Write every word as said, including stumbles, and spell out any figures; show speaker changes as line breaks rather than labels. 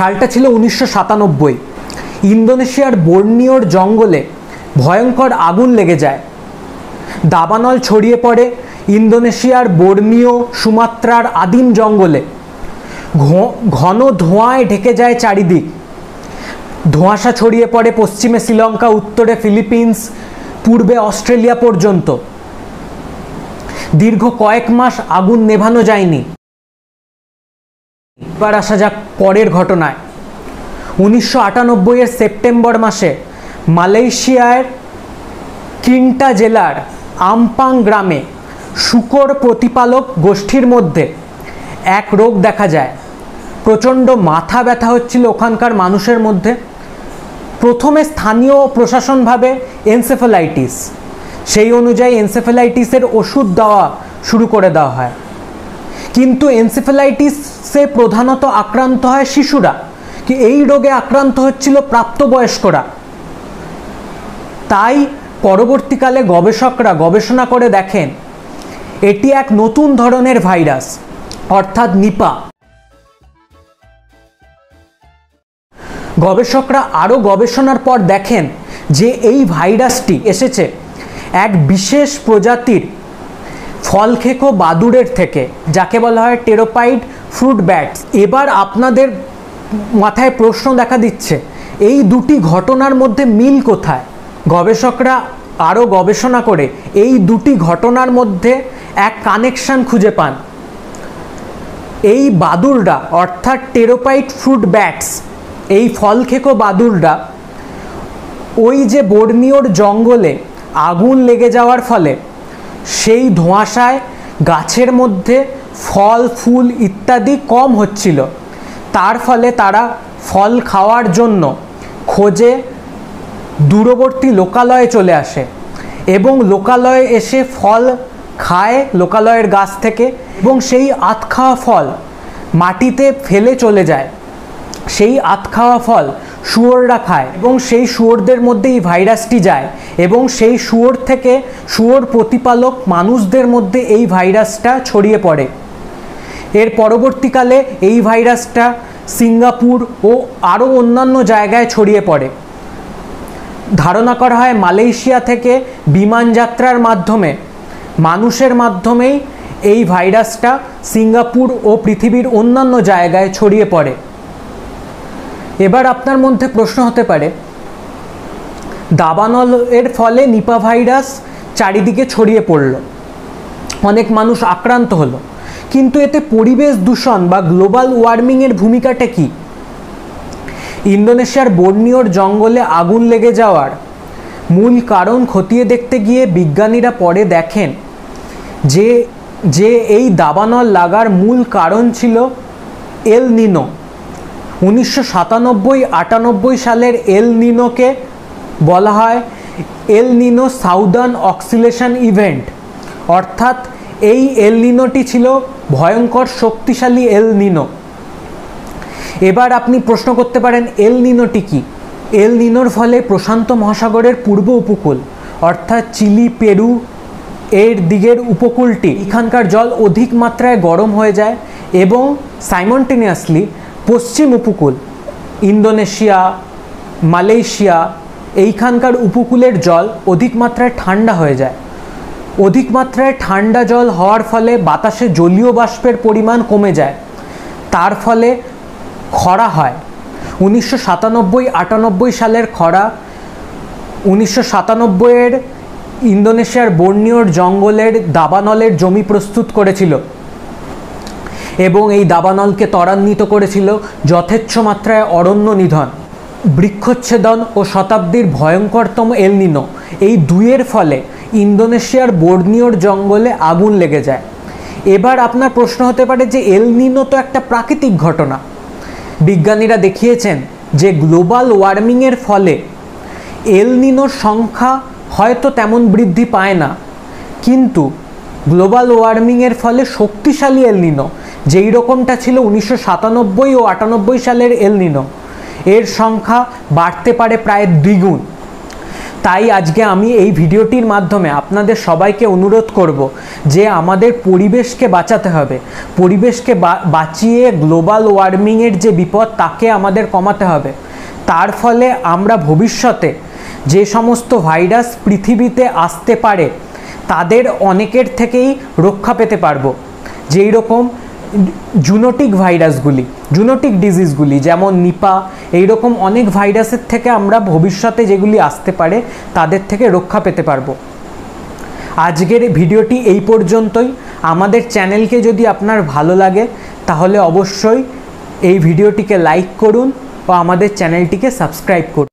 সালটা ছিল উনিশশো সাতানব্বই। ইন্দোনেশিয়ার বোর্নিওর জঙ্গলে ভয়ঙ্কর আগুন লেগে যায়। দাবানল ছড়িয়ে পড়ে ইন্দোনেশিয়ার বোর্নিও, সুমাত্রার আদিম জঙ্গলে। ঘন ধোঁয়ায় ঢেকে যায় চারিদিক। ধোঁয়াশা ছড়িয়ে পড়ে পশ্চিমে শ্রীলঙ্কা, উত্তরে ফিলিপিন্স, পূর্বে অস্ট্রেলিয়া পর্যন্ত। দীর্ঘ কয়েক মাস আগুন নেভানো যায়নি। এবার আসা যাক পরের ঘটনায়। উনিশশো আটানব্বই এর সেপ্টেম্বর মাসে মালয়েশিয়ার কিন্টা জেলার আমপাং গ্রামে শূকর প্রতিপালক গোষ্ঠীর মধ্যে এক রোগ দেখা যায়। প্রচণ্ড মাথা ব্যথা হচ্ছিল ওখানকার মানুষের মধ্যে। প্রথমে স্থানীয় প্রশাসন ভাবে এনসেফালাইটিস, সেই অনুযায়ী এনসেফালাইটিসের ওষুধ দেওয়া শুরু করে দেওয়া হয়। কিন্তু এনসেফালাইটিসে প্রধানত আক্রান্ত হয় শিশুরা, কি এই রোগে আক্রান্ত হচ্ছিল প্রাপ্তবয়স্করা। তাই পরবর্তীকালে গবেষকরা গবেষণা করে দেখেন এটি এক নতুন ধরনের ভাইরাস, অর্থাৎ নিপা। গবেষকরা আরও গবেষণার পর দেখেন যে এই ভাইরাসটি এসেছে এক বিশেষ প্রজাতির ফলখেকো বাদুড়ের থেকে, যাকে বলা হয় টেরোপাইড ফ্রুট ব্যাটস। এবার আপনাদের মাথায় প্রশ্ন দেখা দিচ্ছে, এই দুটি ঘটনার মধ্যে মিল কোথায়? গবেষকরা আরও গবেষণা করে এই দুটি ঘটনার মধ্যে এক কানেকশন খুঁজে পান। এই বাদুড়রা অর্থাৎ টেরোপাইড ফ্রুট ব্যাটস, এই ফলখেকো বাদুড়রা ওই যে বোর্নিওর জঙ্গলে আগুন লেগে যাওয়ার ফলে সেই ধোঁয়াশায় গাছের মধ্যে ফল ফুল ইত্যাদি কম হচ্ছিল। তার ফলে তারা ফল খাওয়ার জন্য খোঁজে দূরবর্তী লোকালয়ে চলে আসে এবং লোকালয়ে এসে ফল খায় লোকালয়ের গাছ থেকে, এবং সেই আধখাওয়া ফল মাটিতে ফেলে চলে যায়। সেই আধখাওয়া ফল শুয়োররা খায় এবং সেই শুয়োরদের মধ্যে এই ভাইরাসটি যায় এবং সেই শুয়োর থেকে শুয়োর প্রতিপালক মানুষদের মধ্যে এই ভাইরাসটা ছড়িয়ে পড়ে। এর পরবর্তীকালে এই ভাইরাসটা সিঙ্গাপুর ও আরও অন্যান্য জায়গায় ছড়িয়ে পড়ে। ধারণা করা হয় মালয়েশিয়া থেকে বিমান যাত্রার মাধ্যমে মানুষের মাধ্যমেই এই ভাইরাসটা সিঙ্গাপুর ও পৃথিবীর অন্যান্য জায়গায় ছড়িয়ে পড়ে। এবার আপনার মধ্যে প্রশ্ন হতে পারে, দাবানলের ফলে নিপা ভাইরাস চারিদিকে ছড়িয়ে পড়ল, অনেক মানুষ আক্রান্ত হলো, কিন্তু এতে পরিবেশ দূষণ বা গ্লোবাল ওয়ার্মিংয়ের ভূমিকাটা কি? ইন্দোনেশিয়ার বোর্নিওর জঙ্গলে আগুন লেগে যাওয়ার মূল কারণ খতিয়ে দেখতে গিয়ে বিজ্ঞানীরা পরে দেখেন যে যে এই দাবানল লাগার মূল কারণ ছিল এল নিনো। উনিশশো সাতানব্বই আটানব্বই সালের এল নিনোকে বলা হয় এল নিনো সাউদার্ন অক্সিলেশন ইভেন্ট, অর্থাৎ এই এল নিনোটি ছিল ভয়ঙ্কর শক্তিশালী এল নিনো। এবার আপনি প্রশ্ন করতে পারেন এল নিনোটি কি? এল নিনোর ফলে প্রশান্ত মহাসাগরের পূর্ব উপকূল অর্থাৎ চিলি, পেরু এর দিকের উপকূলটি, এখানকার জল অধিক মাত্রায় গরম হয়ে যায় এবং সাইমনটেনিয়াসলি পশ্চিম উপকূল ইন্দোনেশিয়া, মালয়েশিয়া এইখানকার উপকূলের জল অধিক মাত্রায় ঠান্ডা হয়ে যায়। অধিক মাত্রায় ঠান্ডা জল হওয়ার ফলে বাতাসে জলীয় বাষ্পের পরিমাণ কমে যায়, তার ফলে খরা হয়। উনিশশো সাতানব্বই আটানব্বই সালের খরা উনিশশো সাতানব্বইয়ের ইন্দোনেশিয়ার বোর্নিওর জঙ্গলের দাবানলের জমি প্রস্তুত করেছিল এবং এই দাবানলকে ত্বরান্বিত করেছিল যথেচ্ছ মাত্রায় অরণ্য নিধন, বৃক্ষচ্ছেদন ও শতাব্দীর ভয়ঙ্করতম এল নিনো। এই দুইয়ের ফলে ইন্দোনেশিয়ার বোর্নিওর জঙ্গলে আগুন লেগে যায়। এবার আপনার প্রশ্ন হতে পারে যে এল নিনো তো একটা প্রাকৃতিক ঘটনা। বিজ্ঞানীরা দেখিয়েছেন যে গ্লোবাল ওয়ার্মিংয়ের ফলে এল নিনোর সংখ্যা হয়তো তেমন বৃদ্ধি পায় না, কিন্তু গ্লোবাল ওয়ার্মিংয়ের ফলে শক্তিশালী এল নিনো, যেই রকমটা ছিল উনিশশো সাতানব্বই ও আটানব্বই সালের এল নিনো, এর সংখ্যা বাড়তে পারে প্রায় দ্বিগুণ। তাই আজকে আমি এই ভিডিওটির মাধ্যমে আপনাদের সবাইকে অনুরোধ করব যে আমাদের পরিবেশকে বাঁচাতে হবে, পরিবেশকে বাঁচিয়ে গ্লোবাল ওয়ার্মিংয়ের যে বিপদ তাকে আমাদের কমাতে হবে। তার ফলে আমরা ভবিষ্যতে যে সমস্ত ভাইরাস পৃথিবীতে আসতে পারে তাদের অনেকের থেকেই রক্ষা পেতে পারবো। যেই রকম জুনোটিক ভাইরাসগুলি, জুনোটিক ডিজিজগুলি যেমন নিপা, এইরকম অনেক ভাইরাসের থেকে আমরা ভবিষ্যতে যেগুলি আসতে পারে তাদের থেকে রক্ষা পেতে পারবো। আজকের ভিডিওটি এই পর্যন্তই। আমাদের চ্যানেলকে যদি আপনার ভালো লাগে তাহলে অবশ্যই এই ভিডিওটিকে লাইক করুন ও আমাদের চ্যানেলটিকে সাবস্ক্রাইব করুন।